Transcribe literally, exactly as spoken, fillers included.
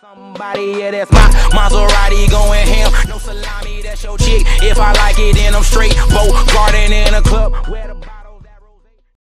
Somebody, yeah, that's my Maserati going ham. No salami, that's your chick. If I like it, then I'm straight. Boat garden in a club.